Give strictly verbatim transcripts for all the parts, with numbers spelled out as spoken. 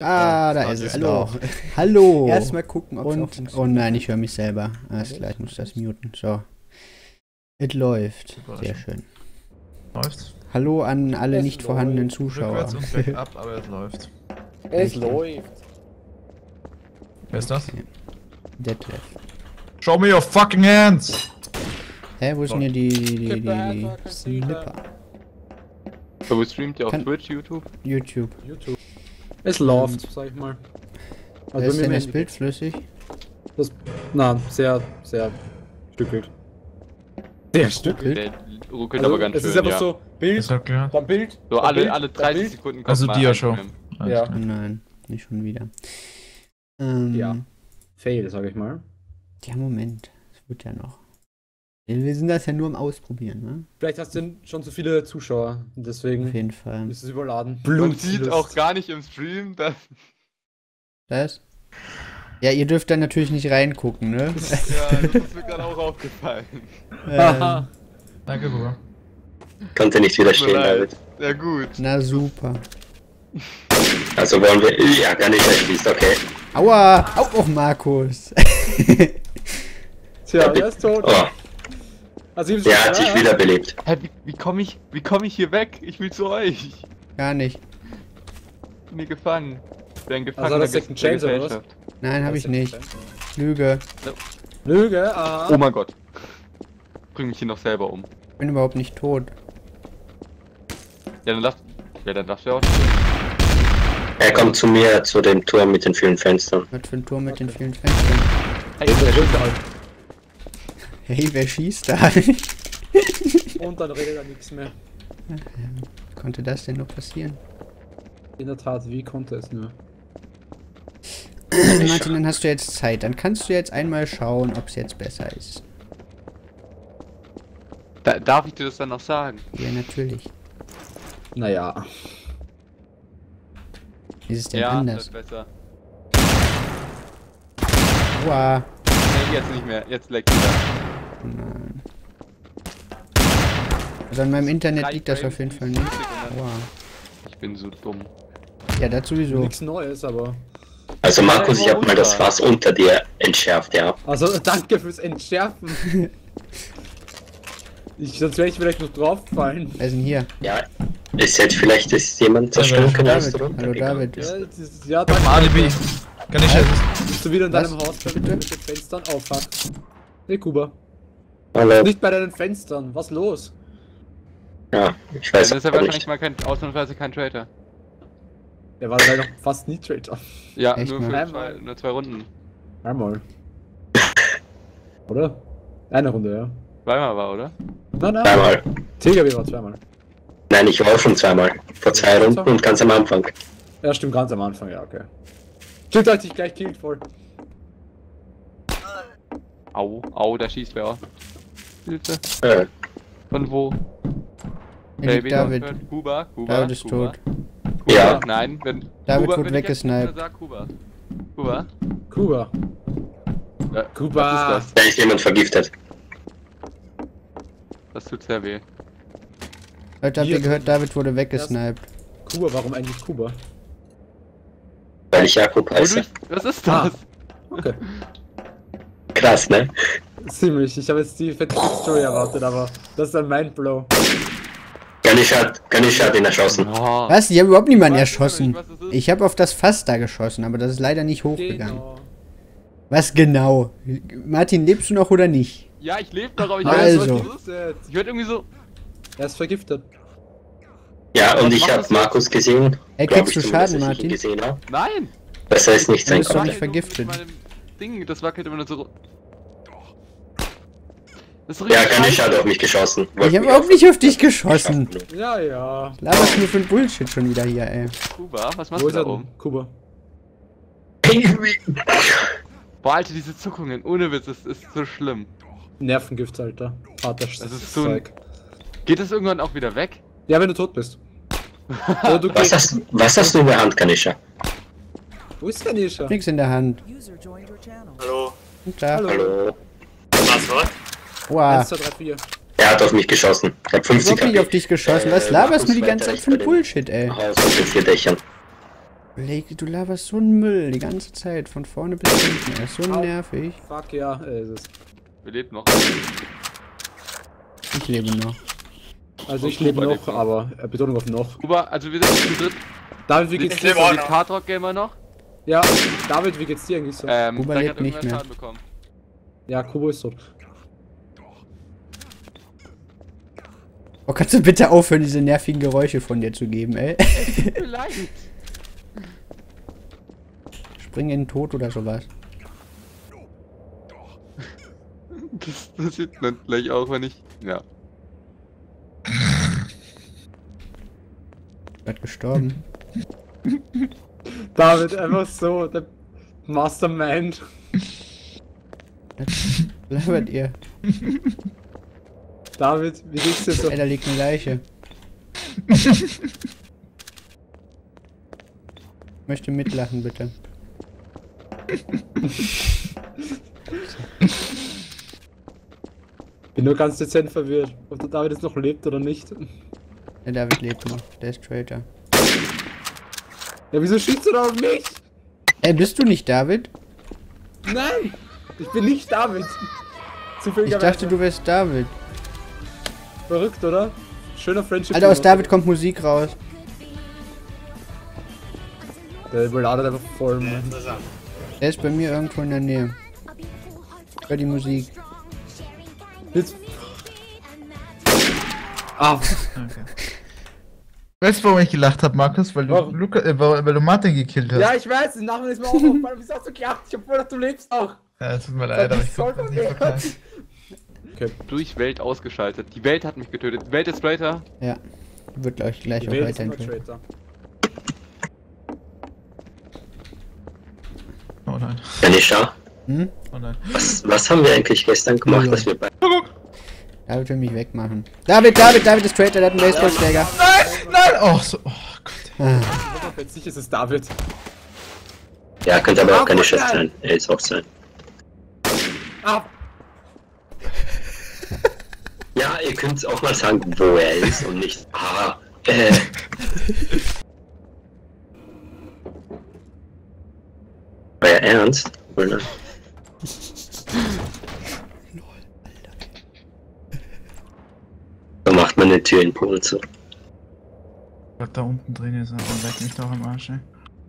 Ah, da ist es. Hallo. Hallo. Erstmal gucken, ob Und, es oh nein, ich höre mich selber. Alles klar, ich muss das muten. So. Es läuft. Sehr schön. Läuft's? Hallo an alle Es nicht vorhandenen läuft. Zuschauer. Rückwärts und bergab, aber es läuft. Es Richtig. läuft. Wer ist das? Okay. Detlef. Show me your fucking hands! Hä, wo sind hier die, die, die, Gib mir die einfach kein Slipper? So, wo streamt ihr auf Kann- Twitch, YouTube? YouTube. YouTube. Es läuft, sag ich mal. Also ist bei denn mir das im Bild Handy- flüssig? Das, na, sehr, sehr stückelt. Sehr stückelt? Der ruckelt Also, aber ganz es schön, ist einfach ja. so, Bild, Ist halt klar. dann Bild, So dann alle, Bild, alle dann dreißig Bild. Sekunden kommt Also mal Dia-Show. ein Film. Ja. Oh nein, nicht schon wieder. Ähm, Ja. Fail, sag ich mal. Ja, Moment. Das wird ja noch. Wir sind das ja nur am Ausprobieren, ne? Vielleicht hast du schon zu viele Zuschauer, und Auf deswegen jeden Fall. ist es überladen. Man sieht auch gar nicht im Stream, dass... Das? Ja, ihr dürft dann natürlich nicht reingucken, ne? Ja, das ist mir gerade auch aufgefallen. ähm, Danke, Bruder. Konnte nicht Tut mir widerstehen, leid. David. Ja gut. na super. Also wollen wir. Ja, gar nicht schließt, okay. Aua! Au, auch Markus! Tja, der ist tot. Oh, Also, ihm der hat sich wiederbelebt. Hä, wie, wie komme ich, wie komme ich hier weg? Ich will zu euch. Gar nicht. Bin hier gefangen. Ich bin ein Also, Gefangener das der Second Chance, oder was? Gesellschaft. Nein, habe ich nicht. Lüge. Lüge, aha. Oh mein Gott. Bring mich hier noch selber um. Ich bin überhaupt nicht tot. Ja, dann darfst ja, dann darfst du ja auch nicht. Er kommt zu mir, zu dem Turm mit den vielen Fenstern. Was für ein Turm mit den vielen Fenstern. Hey, der Schütze halt. Hey, wer schießt da? Und dann redet er nichts mehr. Wie konnte das denn nur passieren? In der Tat, wie konnte es nur? Martin, dann hast du jetzt Zeit. Dann kannst du jetzt einmal schauen, ob es jetzt besser ist. Da, darf ich dir das dann noch sagen? Ja, natürlich. Naja. Ist es denn Ja, anders? das ist besser. Aua. Nee, jetzt nicht mehr. Jetzt leckt wieder. Nein. Also an meinem Internet Drei liegt das auf Frames jeden Fall in nicht. Sekunden. Aua. Ich bin so dumm. Ja, das sowieso. Nichts Neues, aber. Also Markus, ich hab mal das Fass unter dir entschärft, ja. Also, danke fürs Entschärfen. Ich, sonst wäre ich vielleicht noch drauf gefallen. Wer ist denn hier? Ja. Ist jetzt vielleicht ist jemand zerstören können, als David. du Hallo runtergegangen David. bist. Ja, das ist, ja danke. Alibi. Kann ich jetzt. Bist du wieder in Was? deinem Haus bei- Bitte? mit den Fenstern? Oh fuck. Nee, Kuba. Hallo. Nicht bei deinen Fenstern. Was los? Ja, ich Dann weiß ist er auch wahrscheinlich nicht. mal kein, ausnahmsweise kein Traitor. Der war leider noch fast nie Traitor. Ja, Echt nur mal? für Einmal. zwei, nur zwei Runden. Einmal. Oder? Eine Runde, ja. Zweimal war, oder? Nein, nein. Zweimal. T G W war zweimal. Nein, ich war auch schon zweimal. Vor zwei Runden und ganz am Anfang. Ja, stimmt, ganz am Anfang, ja, okay. Stimmt, als ich gleich killt voll. Au, au, da schießt wer. Hilfe. Äh, Von wo? Hier liegt David. Hört? Kuba, Kuba, David ist Kuba. tot. Kuba, Ja. nein, wenn... David Kuba, wurde wenn ich jetzt weggesniped. Sag Kuba. Kuba? Kuba. Ja, Kuba. Was ist da ist jemand vergiftet. das? Das tut sehr weh. Heute habt Hier- ihr gehört, David wurde weggesniped. Kuba, warum eigentlich Kuba? Weil ich Jakob heiße. Wodurch, was ist das? Okay. Krass, ne? Ziemlich. Ich habe jetzt die fette Story erwartet, aber das ist ein Mindblow. Ganish hat, Ganish hat ihn erschossen. Oh. Was? Ich habe überhaupt niemanden Ich weiß erschossen. nicht, was es ist. Ich habe auf das Fass da geschossen, aber das ist leider nicht hochgegangen. Genau. Was genau? Martin, lebst du noch oder nicht? Ja, ich lebe noch, aber ich Also. weiß nicht, was das ist. Ich werd irgendwie so... Er ist vergiftet. Ja, und Was ich macht habe das jetzt? Markus gesehen. Ey, Glaub kriegst ich du zumindest, Schaden, dass ich ihn Martin? gesehen habe. Nein! Besser ist nicht sein bist doch können. nicht vergiftet. Mit meinem Ding, das wackelt immer nur so... Das ist Ja, richtig Ganish hat scheiße. auf mich geschossen. Ich habe auch nicht auf dich geschossen. Ja, ja. Laberst nur für ein Bullshit schon wieder hier, ey. Kuba, was machst Wo du ist da er oben? denn? Kuba. Boah, Alter, diese Zuckungen, ohne Witz, das ist so schlimm. Nervengift, Alter. Vater, Das ist so ein- Geht das irgendwann auch wieder weg? Ja, wenn du tot bist. Oder du Was gehst. hast, was hast du in der Hand, Ganisha? Wo ist der Nisha? Nix in der Hand. User joined your channel. Hallo. Und da. Hallo. Hallo. Was, was? Wow. eins, zwei, drei, vier. Er hat auf mich geschossen. Ich hab Ich fünfzig hab nicht auf dich geschossen. Was Äh, laberst du Markus die ganze weiter Zeit für ein bei den- Bullshit, ey? Haus mit den vier Dächern. Blake, du laberst so einen Müll die ganze Zeit, von vorne bis hinten. Er ist so Au. nervig. Fuck ja, äh, ist es. Wir leben noch. Ich lebe noch. Also ich Und lebe Kuba noch, lebt noch. aber äh, Betonung auf noch. Kuba, also wir sind zu dritt. David, wie geht's Ich dir? lebe die Hardrock Gamer noch. Ja, David, wie geht's dir eigentlich so? Ähm, Kuba Blake lebt hat nicht irgendwer mehr. Schaden bekommen. Ja, Kubo ist so. Oh, kannst du bitte aufhören, diese nervigen Geräusche von dir zu geben, ey? Tut mir leid. Spring in den Tod oder sowas. Das passiert dann gleich auch, wenn ich... Ja. Wird gestorben. David, einfach so, der Mastermind. Was labert ihr? David, wie geht's dir so? Ey, da liegt eine Leiche. Ich möchte mitlachen, bitte. Bin nur ganz dezent verwirrt, ob der David jetzt noch lebt oder nicht. Der David lebt noch. Der ist Traitor. Ja, wieso schießt du da auf mich? Ey, bist du nicht David? Nein! Ich bin nicht David! Ich Zufälligerweise. dachte, du wärst David. Verrückt, oder? Schöner Friendship. Alter, aus David kommt Musik raus. Der überladet einfach voll, Mann. Der ist bei mir irgendwo in der Nähe. Hör die Musik. Jetzt. Ah, Okay. Weißt du, warum ich gelacht habe, Markus? Weil du, Warum? Luca, äh, weil weil du Martin gekillt hast. ja, ich weiß, den Namen ist mir auch aufgefallen. Wieso hast du gelacht? Ich hab voll, dass du lebst auch. Ja, es tut mir leid, aber ich soll konnte das von nicht mir. verkneifen. Okay. Durch Welt ausgeschaltet. Die Welt hat mich getötet. Die Welt ist Traitor. Ja. Wird glaube ich gleich Ich auch will jetzt immer weiterentwickeln. Traitor. Oh nein. Janisha, Hm? Oh nein. was, was haben wir eigentlich gestern gemacht, dass wir beide... David will mich wegmachen. David, David, David ist Traitor, der hat einen Baseballschläger. Nein, nein! Oh, so. Oh Gott. Ah. Plötzlich ist es David. Ja, könnte aber Ah, auch keine Gott, Chef nein. sein. Er ist auch sein. Ah, Ja, ihr könnt auch mal sagen, wo er ist und nicht... Ah, äh... War er ernst? Oder? So macht man eine Tür in Polen zu. Gott, da unten drin ist er und leck mich doch am Arsch, ey.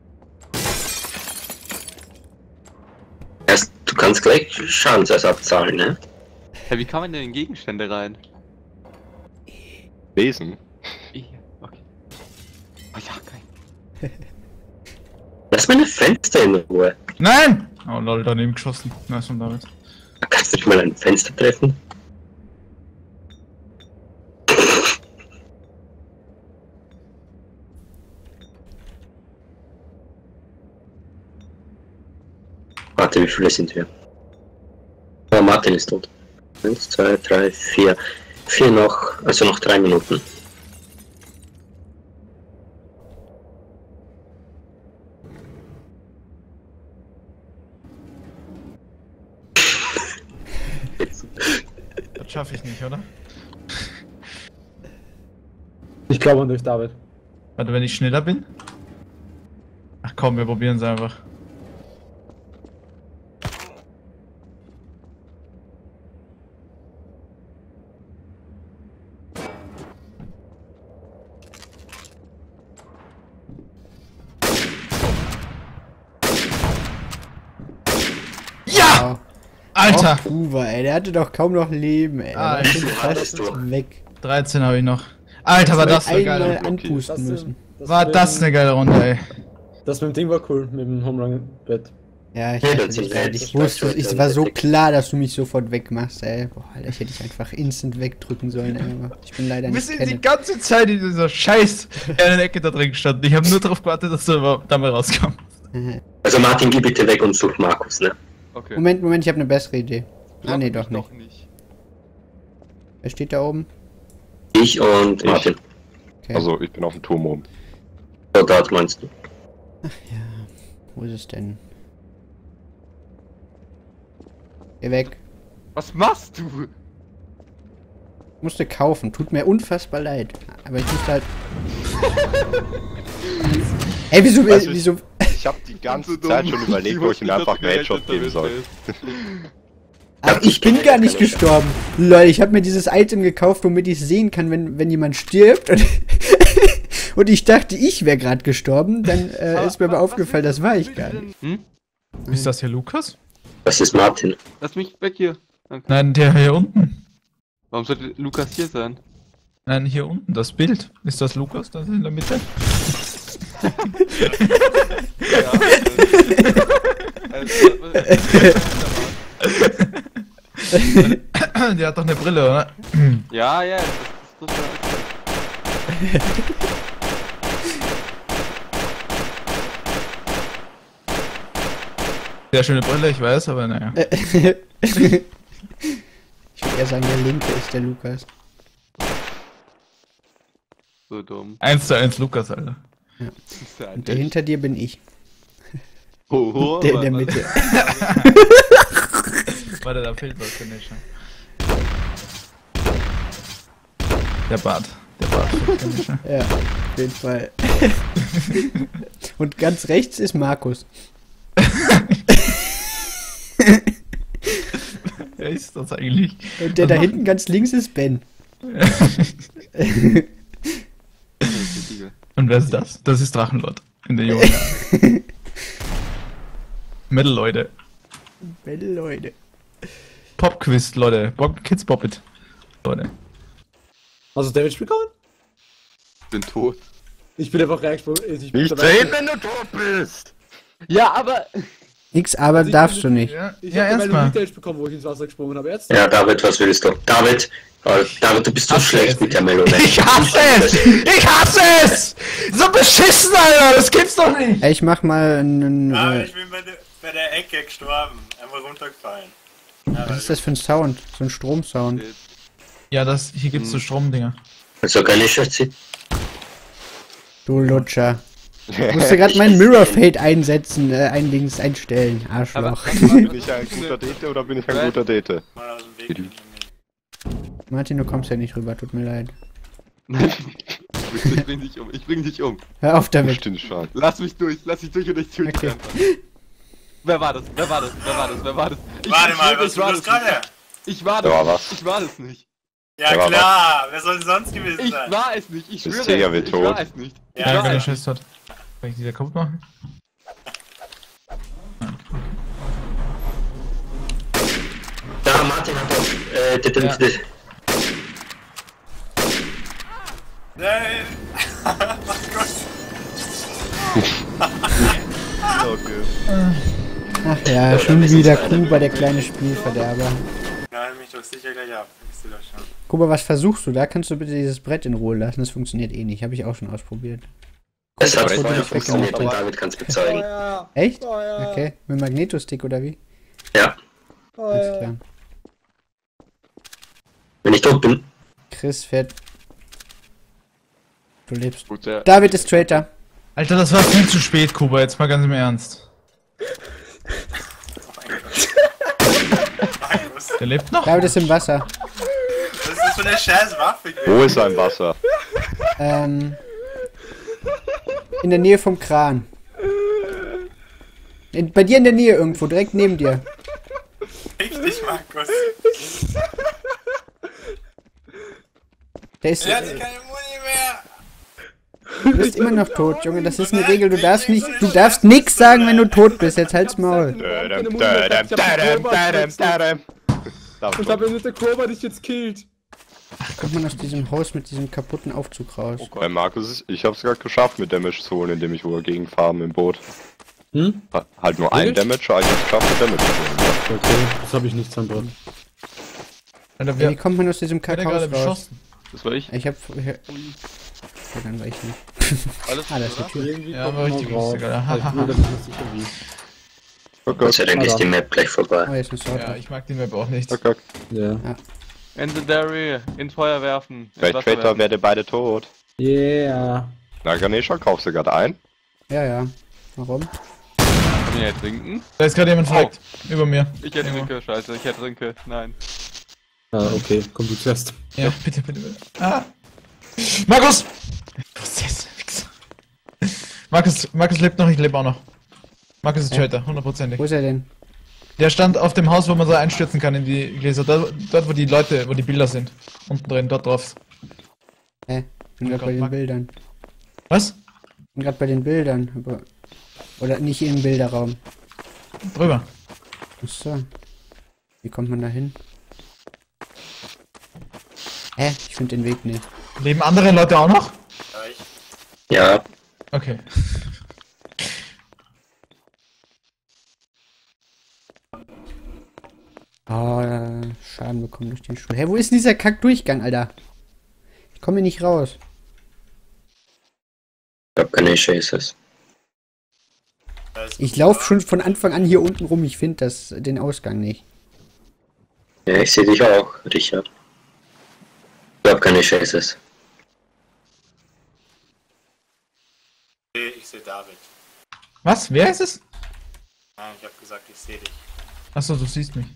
Erst, du kannst gleich Schadensersatz zahlen, ne? Hey, wie kann man denn in Gegenstände rein? Lesen. Ich, okay. Oh ja, geil. Lass meine Fenster in Ruhe. Nein! Oh lol, daneben geschossen. Nice von David. Kannst du nicht mal ein Fenster treffen? Warte, wie viele sind wir? Oh, Martin ist tot. Eins, zwei, drei, vier. Vier noch, also noch drei Minuten. Das schaffe ich nicht, oder? ich glaube an dich, David. Warte, wenn ich schneller bin? Ach komm, wir probieren es einfach. Ja! Alter! Och, Kuba, ey, der hatte doch kaum noch Leben, ey. Der Ah, war ich- schon Ja, das fast du. weg. dreizehn habe ich noch. Alter, war das so einmal geil. anpusten müssen. das War mit das dem- eine geile Runde, ey. Das mit dem Ding war cool, mit dem Home Run Bett. Ja, ich, Ja, hatte das dich sind da, halt ich die wusste, Leute, es die war so weg- klar, dass du mich sofort wegmachst, ey. Boah, Alter, ich hätte dich einfach instant wegdrücken sollen, ey. aber Ich bin leider Wir nicht sind die Kenneth. ganze Zeit in dieser scheiß kleinen Ecke da drin gestanden. Ich habe nur darauf gewartet, dass du überhaupt da mal rauskommst. Also Martin, geh bitte weg und such Markus, ne? Okay. Moment, Moment, ich habe eine bessere Idee. Ah, Glaub nee, mich doch nicht. Doch nicht. Wer steht da oben? Ich und Ich. Martin. Okay. Also, ich bin auf dem Turm oben. Soldat meinst du? Wo ist es denn? Geh weg. Was machst du? Ich musste kaufen. Tut mir unfassbar leid. Aber ich musste halt... Ey, wieso, Weißt du, wieso? Ich habe die ganze Zeit schon überlegt, wo ich ihm einfach einen Headshot geben soll. Ach, ich bin gar nicht gestorben. Lol, ich habe mir dieses Item gekauft, womit ich sehen kann, wenn, wenn jemand stirbt. Und, und ich dachte, ich wäre gerade gestorben. Dann äh, Aber ist mir aber wa- was aufgefallen, ist das war ich denn- gar nicht. Hm? Ist das hier Lukas? Das ist Martin. Lass mich weg hier. Danke. Nein, der hier unten. Warum sollte Lukas hier sein? Nein, hier unten, das Bild. Ist das Lukas, das in der Mitte? Ja. Also, Der hat doch eine Brille, oder? ja, ja, das ist total. Sehr schöne Brille, ich weiß, aber naja. Ich würde eher sagen, der Linke ist der Lukas. So dumm. Eins zu eins Lukas, Alter. Das ist ja Und der hinter dir bin ich. Oh, oh, Der in der Mann. Mitte. Warte, da fehlt was, finde ich schon. Der Bart. Der Bart, finde ich schon. Ja, auf jeden Fall. Und ganz rechts ist Markus. Wer ist das eigentlich? Und der da hinten ganz links ist Ben. Und wer ist das? Das ist Drachenlord. In der Jungen. Metal, Leute. Ben, Leute. Popquiz, Leute. Bob Kids Pop It. Leute. Also Damage bekommen? bin tot. Ich bin einfach reingesprungen. Ich bin Nicht dabei- sehen, wenn du tot bist! Ja, aber. Nix, aber Also ich darfst bin- du nicht. Ja, Ich ja hab dabei nur erstmal. Damage bekommen, wo ich ins Wasser gesprungen habe. Jetzt? Ja, David, was willst du? David, äh, David, du bist so schlecht mit der Melone. Ich hasse es! Ich hasse es! So beschissen, Alter! Das gibt's doch nicht! Ey, ich mach mal einen. Aber Äh, ich bin bei der, bei der Ecke gestorben. Einfach runtergefallen. Ja, was ist das für ein Sound? So ein Stromsound. Ja, das, hier gibt's so Stromdinger. Also keine Schätze. Du Lutscher. Ich musste gerade meinen Mirror Fade einsetzen, äh, einlinks einstellen. Arschloch. Bin ich ein guter Date oder bin ich ein guter Date? mal aus dem Weg. Martin, du kommst ja nicht rüber, tut mir leid. Ich bring dich um, ich bring dich um. Hör auf damit. Stimmt schon. Lass mich durch, lass mich durch und ich töte Okay. dich einfach. Wer war das? Wer war das? Wer war das? Wer war das? Ich, Warte ich mal, schwöre, was ich du war das das nicht. gerade? Ich war Da war das was. nicht. Ich war das nicht. Ja Ja, klar, wer soll denn sonst gewesen Ich sein? war es nicht. Ich Bist schwöre, sicher, es wir nicht. ich tot? war es nicht. Ich Ja, Ja, war wenn ja. ich Schiss hat. Kann ich die da kaputt machen? Da, Martin hat auch, äh, die, die, Ja. die, Nein! Ach Gott! Okay. Ach ja, schon wieder Kuba, der kleine Spielverderber. Nein, mich doch sicher gleich ab. Siehst du das schon. Kuba, was versuchst du? Da kannst du bitte dieses Brett in Ruhe lassen. Das funktioniert eh nicht. Habe ich auch schon ausprobiert. das hat Kuba, vorher du bist funktioniert und weggemacht. David kann es bezeugen. Feuer! Echt? Feuer! Okay. Mit Magnetostick oder wie? Ja, Alles Feuer! klar. wenn ich tot bin. Chris fährt. Du lebst. Gut, ja. David ist Traitor. Alter, das war viel zu spät, Kuba. Jetzt mal ganz im Ernst. Markus, Der lebt noch? David ist im Wasser. was ist das für eine scheiß Waffe? Wo ist sein Wasser? Ähm. In der Nähe vom Kran. In, bei dir in der Nähe irgendwo, direkt neben dir. Richtig, Markus. Der ist. Er hat Äh, keine Muni mehr. du bist immer noch tot, Junge. Das ist eine Regel. Du darfst nicht. Du darfst nix sagen, wenn du tot bist. Jetzt halt's Maul. Dödem, dödem, dödem, dödem, dödem. Und habe mit der Kurve dich jetzt killt. Kommt man aus diesem Haus mit diesem kaputten Aufzug raus? Bei Markus, ich hab's gerade geschafft mit Damage zu holen, indem ich wohl gegenfarben im Boot. Hm? Ha- Halt nur ein Damage, aber ich hab's geschafft mit Damage zu holen. Okay, das habe ich nicht zusammengebracht. Alter, Ja, wer wie kommt man aus diesem wer hat der gerade Kackhaus raus? beschossen? Das war ich. Ich hab. Ich, ja, dann war ich nicht. Alles Ah, da ist die oder? Tür. Irgendwie Ja, kommt war man richtig raus. lustig, Alter. Also, nur, dass ich nicht sicher wie. Oh Gott Gott, sei Dank ist die Map gleich vorbei. Oh, jetzt ist ein Ja, Sword. ich mag den Map auch nicht. oh Gott. Ja. Incendiary, ins Feuer werfen. ins Bei Wasser Traitor werfen. werdet beide tot. Yeah. Na, Ganesha, kaufst du gerade ein? Ja, ja. Warum? Kann ich ertrinken? Da ist gerade jemand verreckt. Über mir. Ich ertrinke, scheiße, ich ertrinke. Nein. Ah, okay, komm du zuerst. Ja, bitte, bitte, bitte. Ah! Markus! Was ist das? Wichser. Markus, Markus lebt noch, ich lebe auch noch. Markus ist Äh. Traitor, hundertprozentig. Wo ist er denn? Der stand auf dem Haus, wo man so einstürzen kann in die Gläser. Dort, dort wo die Leute, wo die Bilder sind. Unten drin, dort drauf. Hä? Bin Oh gerade Gott, bei den Mark- Bildern. Was? Bin gerade bei den Bildern, aber. Oder nicht im Bilderraum. Drüber. Achso. Wie kommt man da hin? Hä? Ich finde den Weg nicht. Leben andere Leute auch noch? Ja, ich. Ja, Okay. Oh, Schaden bekommen durch den Stuhl. Hä, wo ist denn dieser Kack-Durchgang, Alter? Ich komme hier nicht raus. ich hab keine Chases. Da ist Ich laufe schon von Anfang an hier unten rum. Ich finde das den Ausgang nicht. Ja, ich sehe dich auch, Richard. Ich hab keine Chases. Ich sehe David. Was? Wer ist es? Nein, ich habe gesagt, ich sehe dich. Achso, du siehst mich.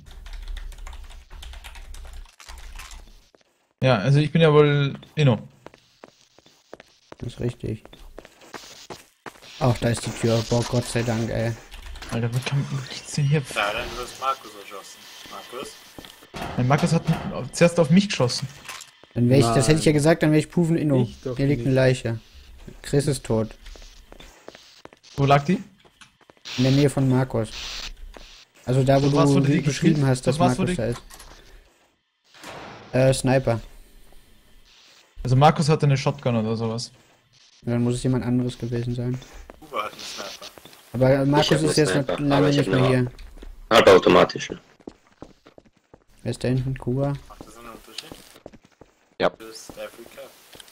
Ja, also ich bin ja wohl Inno. Das ist richtig. Ach, da ist die Tür. Boah, Gott sei Dank, ey. Alter, wo kann wo geht's denn hier? Ja, dann du hast Markus erschossen. Markus? Mein Markus hat zuerst auf mich geschossen. Dann wäre ich, das Nein. hätte ich ja gesagt, dann wäre ich Proven Inno. Ich doch Hier liegt eine nicht. Leiche. Chris ist tot. Wo lag die? In der Nähe von Markus. Also da, wo Was, du wurde die beschrieben gekillt? hast, dass Was, wurde Markus die- da ist. Äh, Sniper. Also Markus hatte eine Shotgun oder sowas. Dann muss es jemand anderes gewesen sein. Uwe hat einen Sniper. Aber äh, Markus hab eine ist jetzt noch Sniper, aber lange ich nicht hab mehr eine- hier. Halbautomatisch. Wer ist da hinten? Kuba? Macht das einen Unterschied? Ja. Du bist every cap.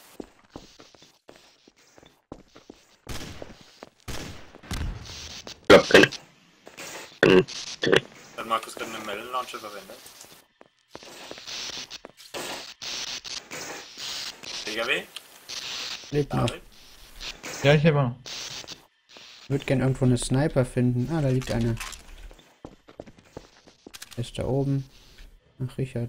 Ich glaub, keine. Kein, Hat Markus gerade einen Melon Launcher verwendet? D G W? Lebt noch. David? Ja, ich habe noch. Ich würde gern irgendwo eine Sniper finden. Ah, da liegt eine. Ist da oben. Ach, Richard.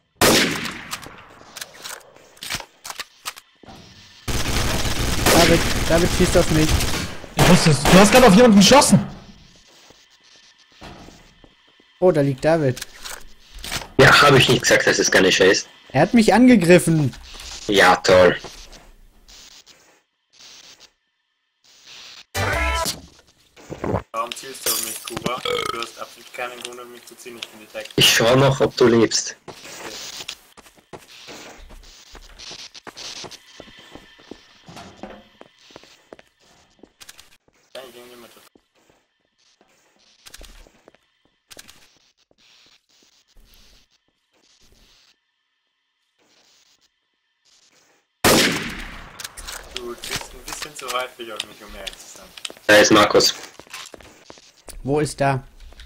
David, David schießt auf mich. Ich wusste es. Du hast gerade auf jemanden geschossen. Oh, da liegt David. ja, habe ich nicht gesagt, dass es keine Chase. Er hat mich angegriffen. Ja, toll. Warum zielst du auf mich, Kuba? Du hast absolut keinen Grund, auf mich zu ziehen. Ich bin Detective. Ich schau noch, ob du lebst. Ja, ich geh mit. Du bist ein bisschen zu weit für mich, um ehrlich zu sein. Da ist Markus. Wo ist da?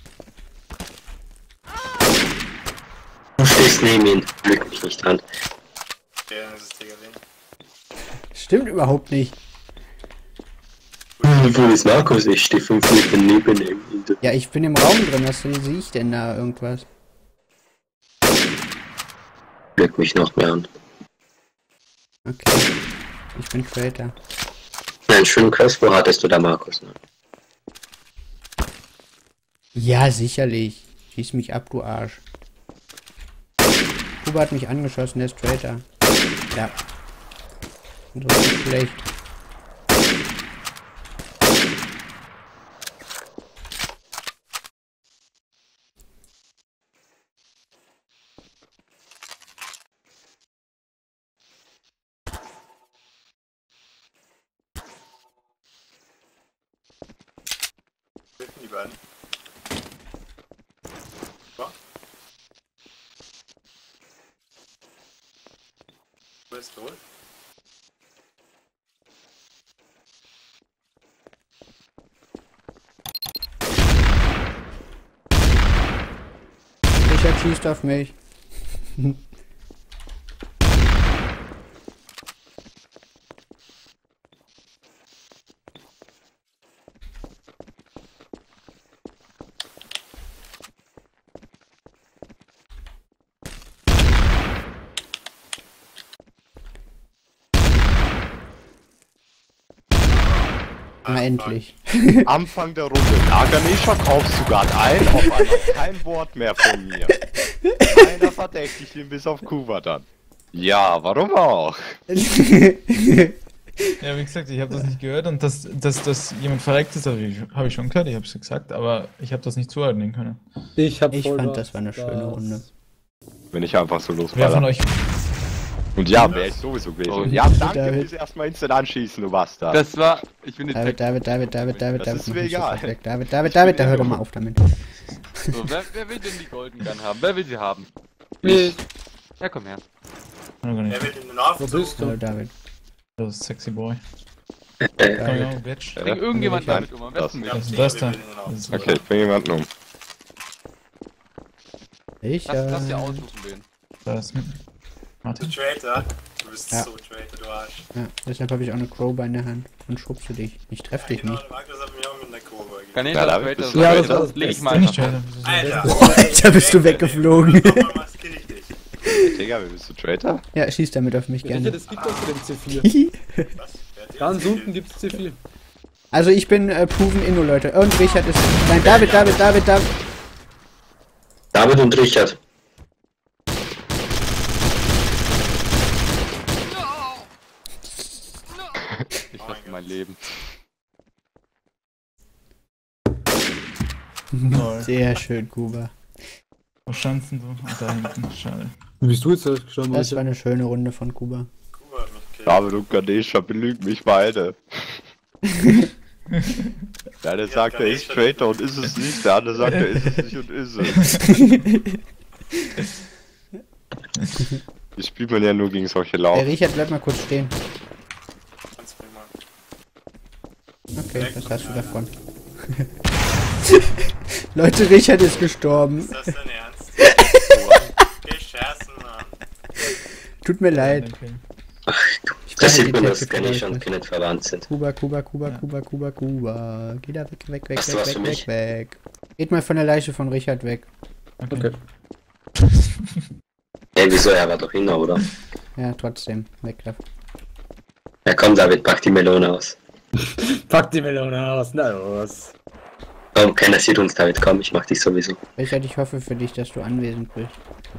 Du stehst neben ihm. Lüg mich nicht an. Okay, dann ist es D G W. Stimmt überhaupt nicht. Hm, Wo ist Markus? Ich stehe fünf Meter neben ihm. Ja, ich bin im Raum drin. Was sehe ich denn da irgendwas? Lüg mich noch mehr an. Okay. Ich bin Creator. Einen schönen Cross, wo hattest du da Markus? Ne? Ja, sicherlich. Schieß mich ab, du Arsch. Kuba hat mich angeschossen, der ist Traitor. Ja. Und das ist schlecht. Wo sind die beiden? So. Wo ist Rot? Richard schießt auf mich. Na endlich. Anfang der Runde. Naganesha kaufst du gerade ein, auf einmal kein Wort mehr von mir. Keiner verdächtigt ihn bis auf Kuba dann. Ja, warum auch? Ja, wie gesagt, ich habe das nicht gehört und dass, dass, dass jemand verreckt ist, habe ich, hab ich schon gehört, ich habe es gesagt, aber ich habe das nicht zuordnen können. Ich hab Ich voll fand, was, das war eine schöne Runde. Wenn ich einfach so Wer losfalle. von euch? Und ja, wäre ich sowieso gewesen. Oh, Ja, danke, David. bis erstmal instant anschießen, du Bastard. Das war. Ich bin jetzt David, weg. David, David, David, David, Das David, ist mach mir mich egal. sofort weg. David, David, David, da hör doch mal auf damit. So, wer, wer will denn die Golden Gun haben? Wer will sie haben? Ich. Ja, komm her. Oh, gar nicht. Wer will in den Wo Aufzug? bist Hallo du? David. Das ist sexy boy. Äh, Komm ja, Bitch. Bring irgendjemand Nein, damit um. Am besten das- Was mich. ist das Wir da? will in den Aufzug. Das ist- Okay, ich bring jemanden um. Ich, Lass, lass dir äh, aussuchen, wen. Das ist mit Du Martin. Traitor. Du bist Ja. so Traitor, du Arsch. ja, deshalb habe ich auch eine Crowbar in der Hand und schubse dich. Ich treffe dich Genau, nicht. der Markus hat mich auch mit der Kurve gegeben. Kann ich Ja, das David, Traitor bist sein? du Ja, das Traitor? war das Leg ich Beste. mal Bin ich einfach. Traitor? Alter! Boah, Alter, bist du weggeflogen. Nochmal was kill ich dich. Digga, wie bist du Traitor? Ja, schieß damit auf mich Sicher, gerne. das gibt doch den C vier. Hihi. Was? Wer hat dir Ganz erzählt? unten gibt's C vier. Also ich bin äh, proven Inno, Leute. Und Richard ist... Nein, David, David, David, David. David und Richard. Ich hasse mein Leben. Sehr schön, Kuba. Wo standst denn du? Ah, da hinten. Schade. Wie bist du jetzt gestanden? Das war eine schöne Runde von Kuba. Kuba hat mich gekillt. David und Ganesha belügen mich beide. Der eine sagt, er ist Traitor und ist es nicht. Der andere sagt, er ist es nicht und ist es. Hier spielt man ja nur gegen solche Der Laufen. Richard, bleib mal kurz stehen. Kannst du mir mal. Okay, was hast du davon? Leute, Richard ist gestorben. Ist das dein Ernst? Geh scheißen, Mann. Tut mir leid. Okay. Ich Das war sieht man, dass Detective Ganesha und Leute. Kenneth verwandt sind. Kuba, Kuba, Kuba, Ja. Kuba, Kuba, Kuba. Geh da weg, weg, weg, Hast du weg, was weg, für weg, mich? weg. Geht mal von der Leiche von Richard weg. Okay. Ey, wieso? Er war doch hinter, oder? Ja, trotzdem. Weg da. Ja, komm, David, pack die Melone aus. Pack die Melone aus. Na los. Komm, keiner sieht uns, David. Komm, ich mach dich sowieso. Richard, ich hoffe für dich, dass du anwesend bist.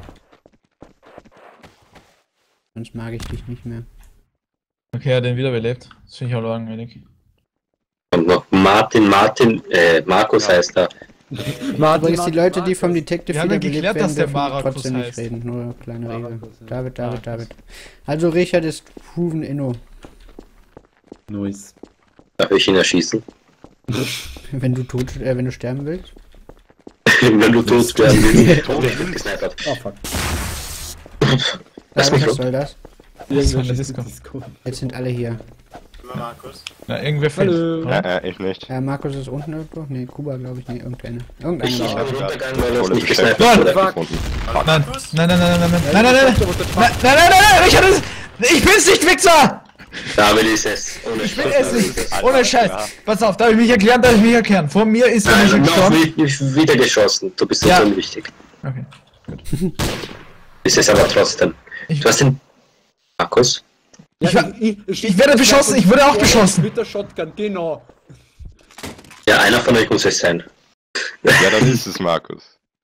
Sonst mag ich dich nicht mehr. Okay, er hat den wiederbelebt. Das finde ich auch langweilig. Und noch Martin, Martin, äh, Markus heißt er. Übrigens, die Leute, die vom Detective Wir haben ja wiederbelebt geklärt, werden, dass der dürfen Marakus trotzdem nicht heißt. reden. Nur kleine Regel. Marakus, ja. David, David, Marakus. David. Also Richard ist proven Inno. Nice. Darf ich ihn erschießen? Wenn du tot, äh, wenn du sterben willst. Wenn du tot werden willst. Tot, ich bin gesnipert. Oh fuck. Lass David, mich was los. soll das? Das war eine Irgendwer Disco. schießt Disco. Jetzt sind alle hier. Immer Markus. Na, irgendwer fehlt. Hallo. Ja, oder? äh, ich nicht. Ja, Markus ist unten irgendwo. Ne, Kuba, glaube ich. Ne, irgendeiner. Ich, Irgendeiner. ich bin Ja, runtergegangen, weil er volle nicht Beschäftigung gesnipert wurde. Fuck. gefunden. Hallo Nein, Markus? nein, nein, nein, nein, nein, nein, nein, nein, nein, nein, nein, nein, nein, Richard ist, ich bin's nicht, Wichser! David ist es. Ohne Ich bin Spaß, es David nicht, ist es. ohne Scheiß. Pass auf, darf ich mich erklären, darf ich mich erklären. Vor mir ist der Nein, Michel noch gestorben. wie- wieder geschossen. Du bist Ja. uns unwichtig. Okay. Ist es aber trotzdem. Ich- Du hast den Markus. Ich war- ich werde beschossen, ich wurde auch beschossen. Mit der Shotgun, genau. Ja, einer von euch muss es sein. Ja, dann ist es Markus.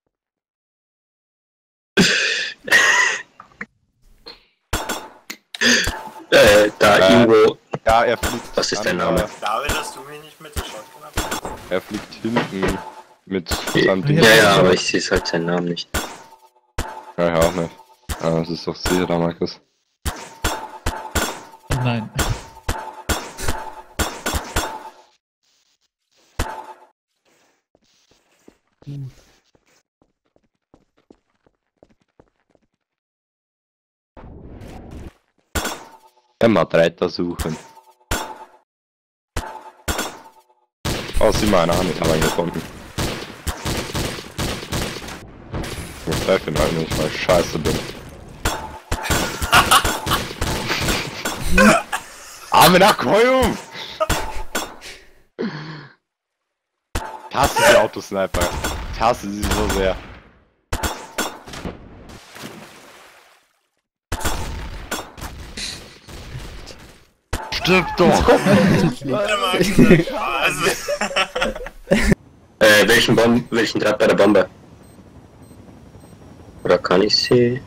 Äh, da Äh. irgendwo. Ja, er fliegt. Was ist dein an, Name? David, hast du mich nicht mit der Shotgun abgeholt? äh, Er fliegt hinten mit seinem Ding. Ja, ja, aber ich sehe halt seinen Namen nicht. Ja, ja, auch nicht. Ah, das ist doch sicher da, Markus. Nein. Immer Breiter suchen. Oh, sieh mal, einer hat mich aber gefunden. Ich treffe ihn halt nicht, weil ich scheiße bin. Arme Aquarium! Ich hasse die Autosniper. Ich hasse sie so sehr. Stirb doch! Der Markus hat Spaß. Äh, welchen Bomb, welchen Draht bei der Bombe? Oder kann ich sie?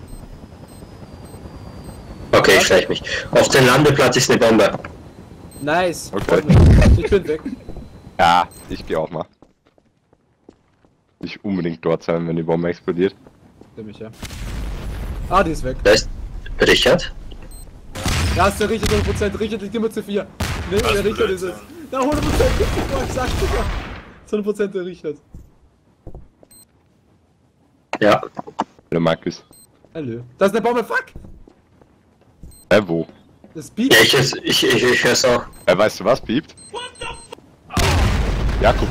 Okay, ich schleich mich. Auf dem Landeplatz ist eine Bombe. Nice. Okay. Ich bin weg. Ja, ich geh auch mal. Nicht unbedingt dort sein, wenn die Bombe explodiert. Der mich, ja. Ah, die ist weg. Da ist Richard. Ja, ist der Richard hundert Prozent. Richard liegt immer zu vier. Ne, Was der für Richard ist es. Blödsinn. Na, hundert Prozent. Ich sag's dir doch. hundert Prozent der Richard. Ja. Hallo Markus. Hallo. Da ist eine Bombe, fuck! Hä, wo? Das Beat. Ja, ich, hör's- ich, ich, ich hör's auch. Äh, weißt du was, piept? Jakob.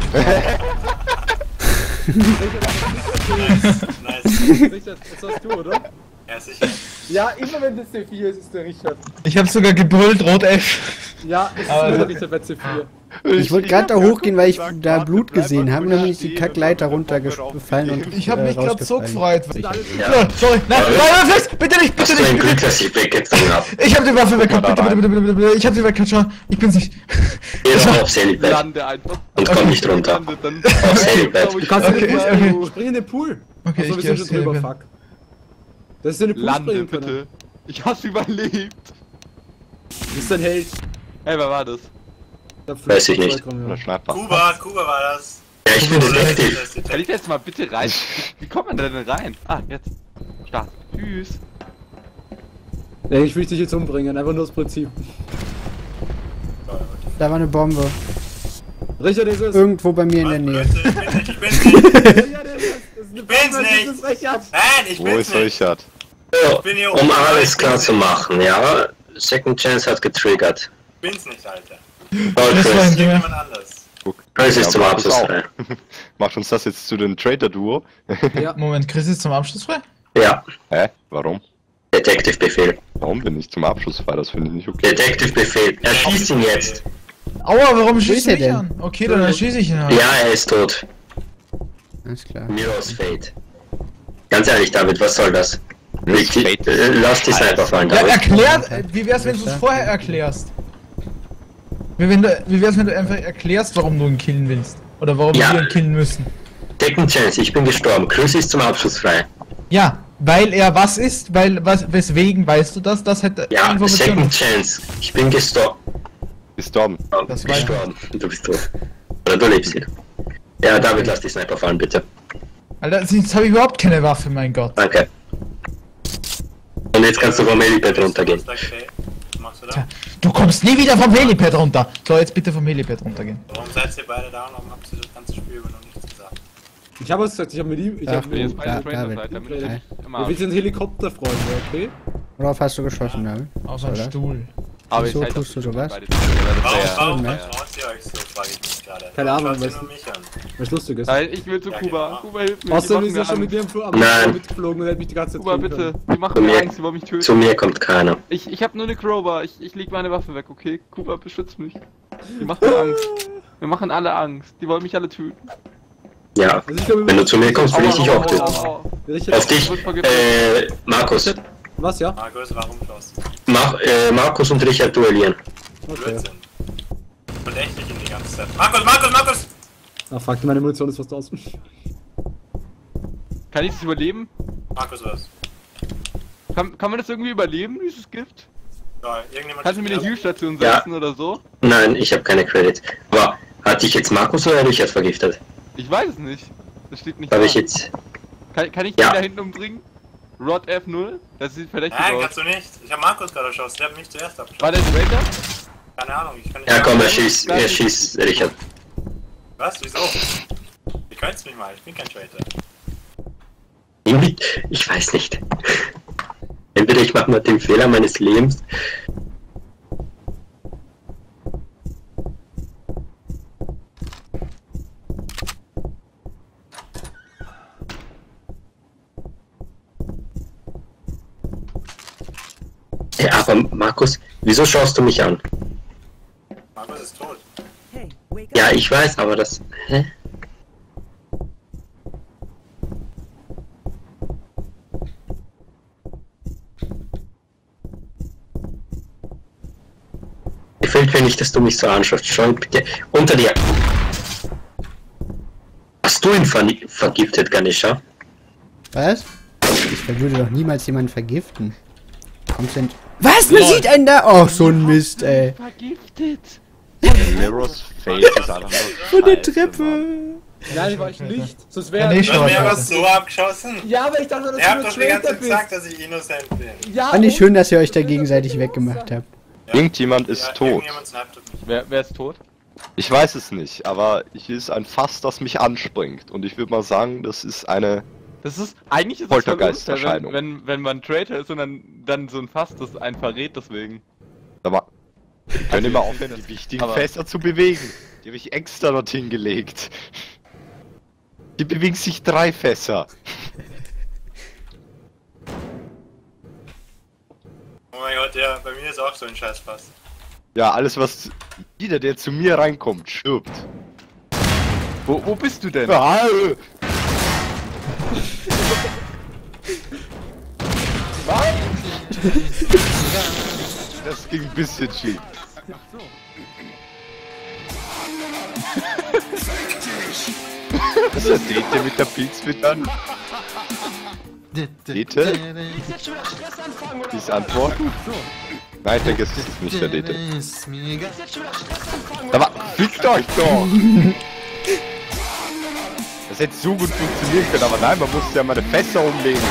Nice. Richard, das warst du, oder? Ja, sicher. Ja, immer wenn das C vier ist, ist der Richard. Ich hab sogar gebrüllt, Rot F. Ja, es ist Aber- nur der Richard bei C vier. Ich wollte gerade da hab hochgehen, weil ich gesagt, da warte, Blut bleib gesehen mal habe. Und kurz dann bin ich die stehen, Kackleiter wenn wir eine Bombe runtergefallen und raufgehen. Ich hab äh, mich grad so rausgefallen. gefreut. Ja. Ja, sorry, nein, nein, nein, nein, bitte nicht, bitte Hast du nicht, ein bitte Glück, nicht. dass ich weggezogen habe? Ich hab die Waffe weg, Guck mal bitte, da bitte, bitte, bitte, bitte, ich hab sie weg, schau, ich bin's nicht. Geh doch aufs Helipad Lande einfach. und komm nicht runter. Lande dann. Aufs Helipad. Du kannst in den Okay, Pool okay. springen. Spring in den Pool. Okay, Achso, ich wir geh sind aufs schon drüber, Helipad. fuck. Das ist in den Pool Lande springen können. bitte. Ich hab's überlebt. Du bist ein Held. Hey, wer war das? Da Weiß ich nicht. vollkommen, Oder ja. Schnapper. Kuba, Kuba war das. Ja, ich bin Detektiv. Das ist Kann ich jetzt mal bitte rein? Wie kommt man denn rein? Ah, jetzt. Start. Tschüss. Nee, ich will dich jetzt umbringen, einfach nur das Prinzip. Da war eine Bombe. Richard ist es. Irgendwo bei mir in der Nähe. Ich bin's nicht, ich bin's nicht. Richard ist es. Das ist eine Ich bin's Bombe, nicht. Das ist Richard. Nein, ich Wo bin's ist nicht. Richard? So, bin hier um oben. alles klar zu machen, ja. Second Chance hat getriggert. Ich bin's nicht, Alter. Oh, Das war ein Chris. Ding. Jemand anders. Guck. Chris ist zum Markus Abschluss auch. frei. Macht uns das jetzt zu dem Traitor-Duo? Ja. Moment, Chris ist zum Abschluss frei? Ja, Hä? Warum? Detective-Befehl. Warum bin ich zum Abschluss frei? Das finde ich nicht okay. Detective-Befehl. Erschieß ihn jetzt. Aua, warum ist schießt du er mich denn? an? Okay, dann erschieße ich ihn halt. Ja, er ist tot. Alles klar. Mirror's Fate. Ganz ehrlich, David, was soll das? Mirror's Die- Fate äh, ist Lass die Sniper fallen, Ja, David. erklärt, äh, wie wär's, wenn du es vorher erklärst? Wie, wenn du, wie wär's, wenn du einfach erklärst, warum du ihn killen willst? Oder warum Ja. wir ihn killen müssen? Second Chance, ich bin gestorben. Chris ist zum Abschluss frei. Ja, weil er was ist, weil, was, weswegen weißt du das? Das hätte Ja, Information. Second Chance. Ich bin gestorben. gestorben. Das war- gestorben. Du bist tot. Oder du lebst hier. Ja, David, lass die Sniper fallen, bitte. Alter, jetzt habe ich überhaupt keine Waffe, mein Gott. Danke. Und jetzt kannst du vom Helipad runtergehen. Was machst du da? Tja. Du kommst nie wieder vom Helipad runter. So, jetzt bitte vom Helipad runtergehen. Warum seid ihr beide da und warum habt ihr das ganze Spiel über noch nichts gesagt? Ich habe was gesagt, ich habe mit ihm. Ich Ja, hab Ich will jetzt Ja, beide Trainer David. sein, damit Ja. ich immer. Wir sind Helikopterfreunde, okay? Worauf hast du geschossen, David? Auf einen Oder? Stuhl. Aber ich Wieso halt tust auch du sowas? beide Trainer, weil das Warum, wär- warum ne? traut ihr euch so, frage ich mich gerade. Keine Warum Ahnung, schaut ihr was- nur mich an? Was lustig ist. Nein, ich will zu Ja, Kuba. genau. Kuba hilft mir. die Außerdem machen ist mir er schon mit Angst. dir am Flur am Nein. Flur mitgeflogen und hat mich die ganze Zeit Kuba, killen bitte. können. Die machen Zu mir mir- Angst, die wollen mich töten. Zu mir kommt keiner. Ich, ich hab nur eine Crowbar. Ich, ich leg meine Waffe weg, okay? Kuba, beschützt mich. Die machen mir Angst. Wir machen alle Angst. Die wollen mich alle töten. Ja. Also ich glaube, Wenn du zu mir kommst, will ich dich auch töten. Aua. Richard, Auf dich, äh, Markus. Was, ja? Markus, warum Klaus? Mach, äh, Markus und Richard duellieren. Okay. Blödsinn. Verdächtig ihn die ganze Zeit. Markus, Markus, Markus! Ah, fuck, meine Munition ist fast aus. Kann ich das überleben? Markus, was? Kann, kann man das irgendwie überleben, dieses Gift? Ja, irgendjemand. Kannst du mir eine Heal-Station Ja. setzen oder so? Nein, ich habe keine Credits. Aber hat dich jetzt Markus oder Richard vergiftet? Ich weiß es nicht. Das steht nicht Habe da. ich jetzt. Kann, kann ich Ja. den da hinten umbringen? Rod F null? Das sieht verdächtig Nein, aus. kannst du nicht. Ich hab Markus gerade erschossen. Der hat mich zuerst War abgeschossen. der Traitor? Keine Ahnung, ich kann nicht. Ja, komm, er sagen. schießt, er schießt Richard. Was? Wieso? Ihr könnt's mich mal, ich bin kein Traitor. Irgendwie, ich weiß nicht. Entweder ich mache mal den Fehler meines Lebens. Ja, aber Markus, wieso schaust du mich an? Markus ist tot. Hey, wake up. Ja, ich weiß, aber das. Hä? Ich gefällt mir nicht, dass du mich so anschaust. Schau bitte unter dir. Hast du ihn ver vergiftet, Ganesha? Was? Ich würde doch niemals jemanden vergiften. Kommst denn... Was? Man sieht einen da? Oh, so ein Mist, ey. Vergiftet! Mirrors Face ist einfach nur Von der scheiße, Treppe. Mann. Nein, war ich nicht. Sonst Ja, wäre nee, Du hast schon. mir was so abgeschossen. Ja, aber ich dachte, dass Ihr habt du doch die ganze Zeit bist. gesagt, dass ich innocent bin. Ja, Fand ich und? schön, dass ihr euch da gegenseitig weggemacht habt. Irgendjemand ist Ja, tot. irgendjemand sniped mich. Wer, wer ist tot? Ich weiß es nicht, aber hier ist ein Fass, das mich anspringt. Und ich würde mal sagen, das ist eine... Das ist, eigentlich ist es voll unfair, Poltergeisterscheinung. wenn, wenn, wenn man Traitor ist und dann, dann so ein Fass, das einen verrät, deswegen. Aber wir können immer aufhören, die wichtigen Aber- Fässer zu bewegen. Die habe ich extra dorthin gelegt. Die bewegen sich drei Fässer. Oh mein Gott, ja, bei mir ist auch so ein Scheißpass. Ja, alles was... Jeder, der zu mir reinkommt, stirbt. Wo, wo bist du denn? Ah, das ging ein bisschen schief. Was ist das Dete mit der Pilz mit an? Dete? Ist antworten? Nein, ich denke, es ist nicht der Dete. Aber fickt euch doch! Das hätte so gut funktionieren können, aber nein, man musste ja mal eine Fässer umlegen.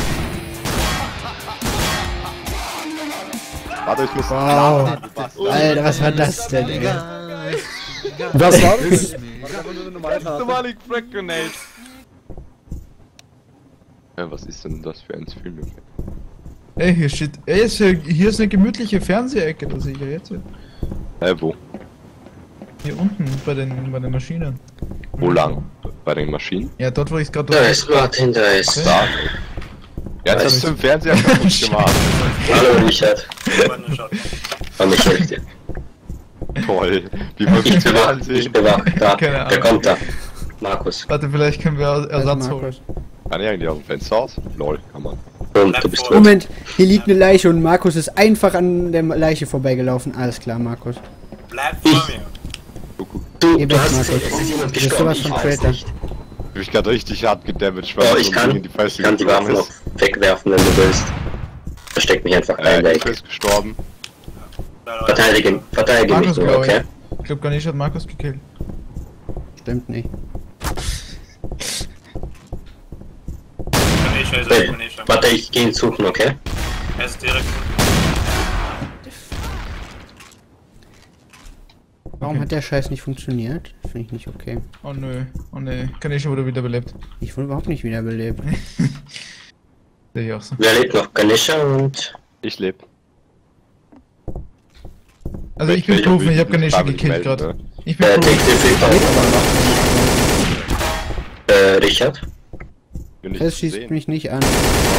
Warte, ich muss... Wow. Alter, was war das denn, ey? Was war das? Normale Frag Grenade. Ja, was ist denn das für ein Film? Ey, hier steht. Ey, ist ja, hier ist eine gemütliche Fernsehecke, das sehe ich ja jetzt. Hä, wo? Hier unten bei den bei den Maschinen. Wo lang? Bei den Maschinen? Ja, dort wo ich gerade. Da ist Martin, da ist. Da. Ja, das ist im Fernseher kaputt gemacht. Hallo, Richard. Aber eine Shot. War nicht schlecht. Toll. Wie muss ich Ich den bewache, ich ansehen? bewache. Da, Keine der Ahnung. kommt da. Markus. Warte, vielleicht können wir Ersatz holen. Markus. Kann ich eigentlich aus dem Fenster aus? Lol, kann man. Und du bist tot. Moment, hier liegt eine Leiche und Markus ist einfach an der Leiche vorbeigelaufen. Alles klar, Markus. Bleib vor mir. Du, Geh du weg, hast Markus. es, es ist jemand Du bist gestorben. sowas Ich von weiß Traitor. nicht. Ich hab mich gerade richtig hart gedamaged, weil Oh, so ich ein kann, Ding in die Fresse ich kann die geflogen Waffen ist. noch wegwerfen, wenn du willst. Versteck mich einfach ein, Äh, ich weg. ist gestorben. Da, Leute. Verteidige, verteidige mich Markus, nur, glaube okay? ich. Ich glaube gar nicht, hat Markus gekillt. Stimmt nicht. Ganesha ist Hey, es, Ganesha. warte, ich geh ihn suchen, okay? Er ist direkt. Warum Okay. hat der Scheiß nicht funktioniert? Finde ich nicht okay. Oh nö, oh nö. Kann ich schon wieder wiederbelebt. Ich wurde überhaupt nicht wiederbelebt. Sehe ich auch so. Wer lebt noch? Ganesha und... Ich lebe. Also ich bin Profen, ich habe gar nicht schon gekillt gerade. Ich bin Äh, Profen. Detektiv Äh, Richard? Das schießt mich nicht an.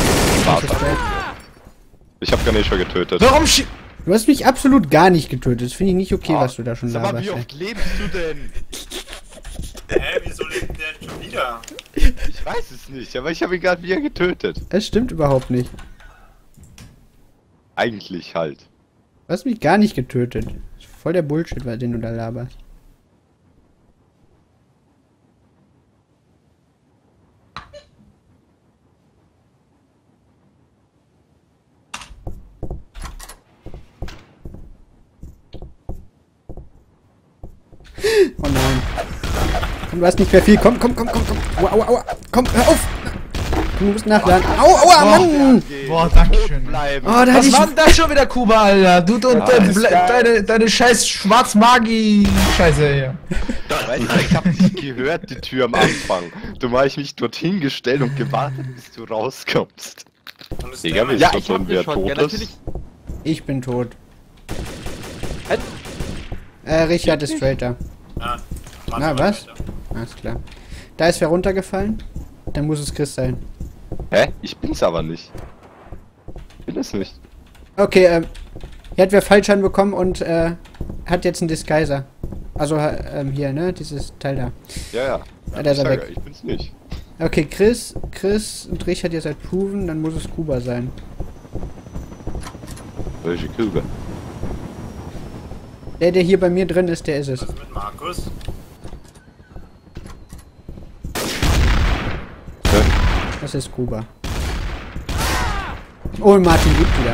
Ich hab Ganesha getötet. Warum schie... Du hast mich absolut gar nicht getötet. Das finde ich nicht okay, was du da schon Sag mal, laberst. wie ey. oft lebst du denn? Hä, wieso lebt der jetzt schon wieder? Ich weiß es nicht, aber ich habe ihn gerade wieder getötet. Es stimmt überhaupt nicht. Eigentlich halt. Du hast mich gar nicht getötet. Das ist voll der Bullshit, weil den du da laberst. Oh nein. Komm, du hast nicht mehr viel. Komm, komm, komm, komm, komm. Aua, aua, aua. Komm, hör auf. Komm, du musst nachladen. Au, aua, Mann. Boah, dankeschön. Bleiben. Oh, da hatte Was ich... war denn das schon wieder, Kuba, Alter? Du und dein, Ble- deine, deine scheiß Schwarzmagi-Scheiße hier. Weißt du, ich hab nicht gehört, die Tür am Anfang. Du habe ich mich dorthin gestellt und gewartet, bis du rauskommst. Und ist Digga, der- wie Ja, ist ich das, hab wenn den wer Shotgun, tot natürlich. ist? Ich bin tot. Hä? Äh, Richard ist Traitor. Ah, Na, Martin was? weiter. Alles klar. Da ist wer runtergefallen. Dann muss es Chris sein. Hä? Ich bin's aber nicht. Ich bin es nicht. Okay, ähm, hier hat wer Fallschaden bekommen und äh, hat jetzt einen Disguiser. Also äh, ähm, hier, ne? Dieses Teil da. Ja, ja. Ah, der ist ich, er sag weg. ja, ich bin's nicht. Okay, Chris, Chris und Richard, ihr seid proven, dann muss es Kuba sein. Welche Kübe? Der, der hier bei mir drin ist, der ist es. Was mit Markus? Das ist Kuba. Oh, Martin lebt wieder.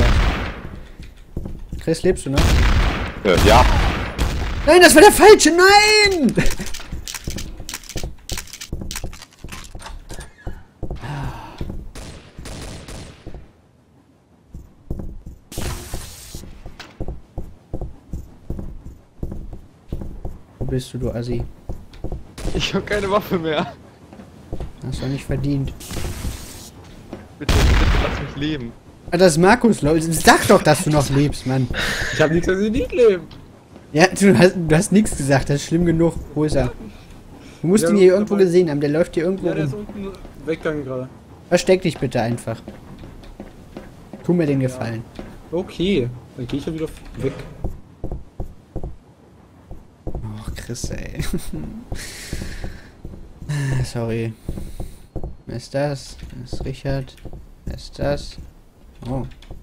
Chris, lebst du noch? Äh, ja. Nein, das war der falsche. Nein! Wo bist du, du Assi? Ich hab keine Waffe mehr. Hast du nicht verdient. Bitte, bitte lass mich leben. Ah, das ist Markus, lol. Sag doch, dass du noch lebst, Mann. Ich hab nichts, dass ich nicht lebe. Ja, du hast, du hast nichts gesagt, das ist schlimm genug. Wo ist er? Du musst Ja, ihn hier irgendwo aber- gesehen haben, der läuft hier irgendwo Ja, der ist rum. unten weggegangen gerade. Versteck dich bitte einfach. Tu mir den Gefallen. Okay, dann gehe ich ja wieder weg. Oh, Chris, ey. Sorry. Wer ist das? Wer ist Richard? Wer ist das? Oh.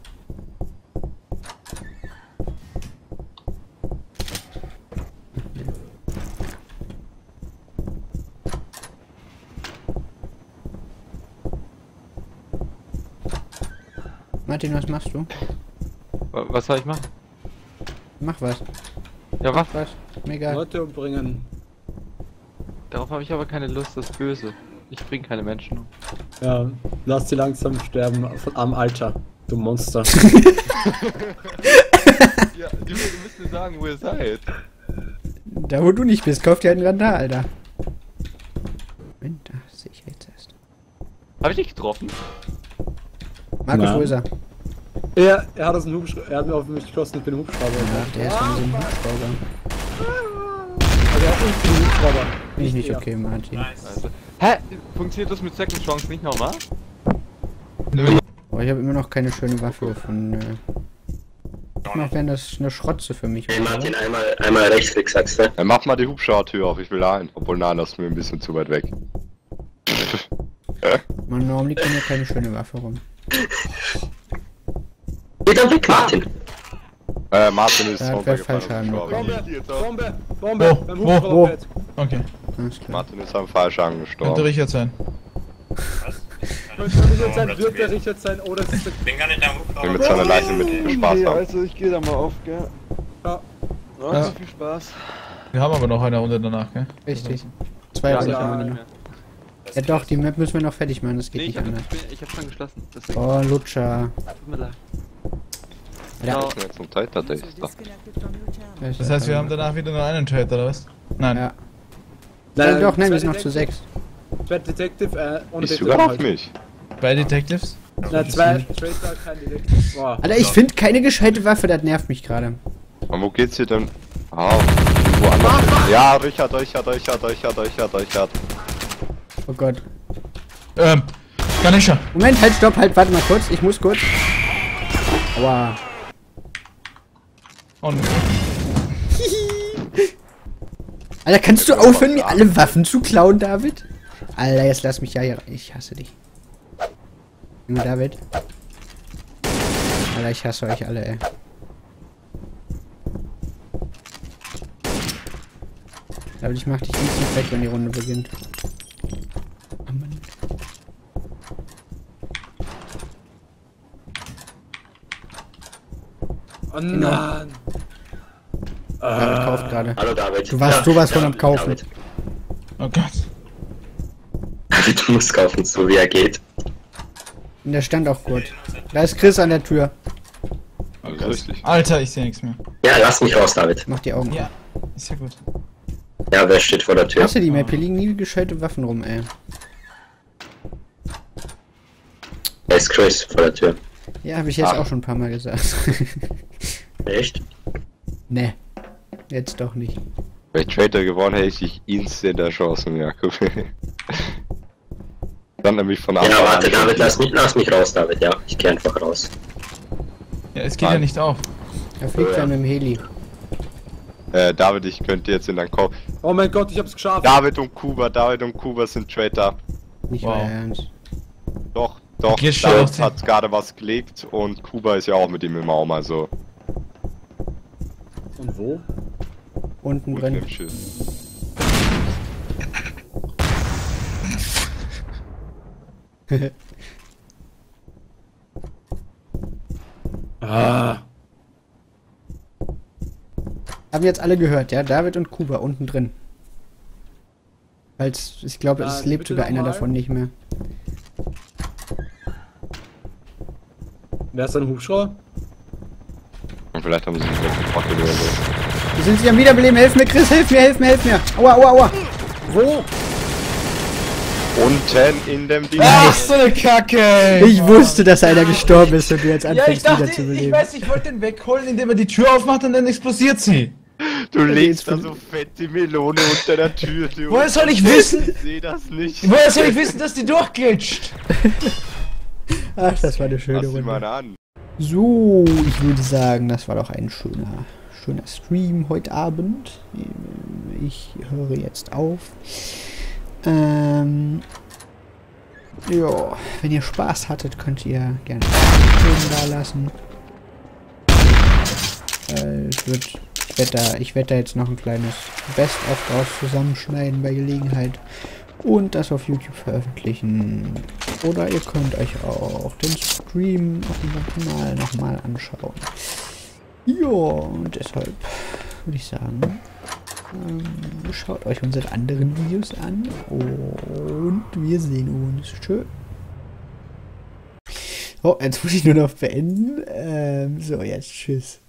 Martin, was machst du? Wa- Was soll ich machen? Mach was. Ja, was? Was? Mir egal. Leute umbringen. Darauf habe ich aber keine Lust, das ist böse. Ich bringe keine Menschen um. Ja, lass sie langsam sterben von, am Alter. Du Monster. Ja, die müsst mir sagen, wo ihr seid. Da wo du nicht bist, kauf dir einen Radar, Alter. Moment, da sehe ich jetzt erst. Hab ich dich getroffen? Markus, Na. wo ist er? er, er hat aus dem Hubschrauber, er hat mir auf mich geschossen, ich bin Hubschrauber. Ach, der ist von diesem Hubschrauber. Also er hat uns den Hubschrauber. Bin ich nicht er. okay, Martin. Nice. Also. Hä? Funktioniert das mit Second Chance nicht nochmal? Nö. Oh, ich habe immer noch keine schöne Waffe gefunden. Äh. Ich mach, wäre das eine Schrotze für mich, Hey oder? Martin, einmal, einmal Rechtsklick, sagst du? Dann mach mal die Hubschraubertür auf, ich will rein. Obwohl, nein, das ist mir ein bisschen zu weit weg. Mann, warum liegt denn hier keine schöne Waffe rum? Geh dann weg, Martin. Äh, Martin ist Da hat wer falsch haben Bombe, gestorben. Bombe, Bombe, Wo? beim Wo? Wo? Hubschrauberpad. Okay. Alles klar. Martin ist am Fallschaden Könnte gestorben. Richard sein. Könnte der Richard sein, wird der Richard sein, oder es ist der... Bin gar nicht am Will Hubschrauber. mit seiner Leiche mit Spaß haben. also ich gehe da mal auf, gell? Ja. Oh, Ja. so viel Spaß. Wir haben aber noch eine Runde danach, gell? Richtig. Zwei Ja, Runden ja, haben wir ja. noch. Ja doch, die Map müssen wir noch fertig machen, das geht Nee, ich nicht hab, anders. ich, bin- ich hab schon geschlossen. Deswegen. Oh, Lutscher. Tut mir leid. Ja. Ich bin jetzt zum Titan, der ist da. Das heißt, wir haben danach wieder nur einen Trade, oder was? Nein. Ja. Nein, doch, nein, wir sind noch zu Detective- sechs. Zwei Detective, äh, ohne Ist sogar auf halt. mich. Bei Detectives? Na, zwei Tracer, kein Detective. Boah. Alter, ich finde keine gescheite Waffe, das nervt mich gerade. Und wo geht's hier denn? Ah, woanders. Ja, Richard, Richard, Richard, Richard, Richard, Richard. Oh Gott. Ähm, Ganesha. Moment, halt, stopp, halt, warte mal kurz, ich muss kurz. Aua. Und Alter, kannst du aufhören, mir alle Waffen zu klauen, David? Alter, jetzt lass mich ja hier. Ich hasse dich. Junge, David. Alter, ich hasse euch alle, ey. David, ich mach dich nicht weg, wenn die Runde beginnt. Oh Mann. Oh nein. David kauft gerade. Hallo David. Du warst sowas von am David, Kaufen. David. oh Gott. David, du musst kaufen, so wie er geht. Und der stand auch kurz. Da ist Chris an der Tür. Also richtig. Alter, ich sehe nichts mehr. Ja, lass mich raus, David. Mach die Augen. Ja, ist ja gut. Ja, wer steht vor der Tür? Hast du die Map? Hier liegen nie gescheite Waffen rum, ey. Da ist Chris vor der Tür. Ja, habe ich jetzt Ach. auch schon ein paar Mal gesagt. Echt? Ne. Jetzt doch nicht. Wenn ich Trader gewonnen hätte, ich instant erschossen, Jakob. Dann nämlich von Anfang Ja, an warte, schon David, hier. lass mich, lass mich raus, David, ja. Ich geh einfach raus. Ja, es geht Nein. ja nicht auf. Er fliegt Ja. dann mit dem Heli. Äh, David, ich könnte jetzt in deinen Kopf. Oh mein Gott, ich hab's geschafft. David und Kuba, David und Kuba sind Traitor. Nicht Wow. euer Ernst. Doch, doch, Geh schon David auf hat gerade was gelegt und Kuba ist ja auch mit ihm im Raum, also. Und wo? Unten Gut, drin. nimm Schiff. Ah. Haben jetzt alle gehört, ja? David und Kuba unten drin. Falls, ich glaube, es Ah, lebt bitte sogar einer nochmal. davon nicht mehr. Wer ist ein Hubschrauber? Und vielleicht haben sie sich weggefackelt oder so. Die sind sich am Wiederbeleben. Helf mir, Chris, hilf mir, hilf mir, hilf mir. Aua, aua, aua. Wo? Unten in dem Ding. Ach, so eine Kacke! Ich wusste, dass einer gestorben ist und du jetzt Ja, ich anfängst dachte, wieder zu ich beleben. weiß, ich wollte den wegholen, indem er die Tür aufmacht und dann explodiert sie. Du legst da so fette Melone unter der Tür. Du. Woher soll ich wissen? Ich seh das nicht. Woher soll ich wissen, dass die durchglitscht? Ach, das war eine schöne Lass sie mal Runde. an. So, ich würde sagen, das war doch ein schöner, schöner Stream heute Abend. Ich höre jetzt auf. Ähm, ja, wenn ihr Spaß hattet, könnt ihr gerne Daumen da lassen. Äh, es wird, ich werde da, ich werde da jetzt noch ein kleines Best-of draus zusammenschneiden bei Gelegenheit und das auf YouTube veröffentlichen. Oder ihr könnt euch auch den Stream auf unserem Kanal nochmal anschauen. Ja, und deshalb würde ich sagen, ähm, schaut euch unsere anderen Videos an und wir sehen uns. Tschö. Oh, jetzt muss ich nur noch beenden. Ähm, so, jetzt tschüss.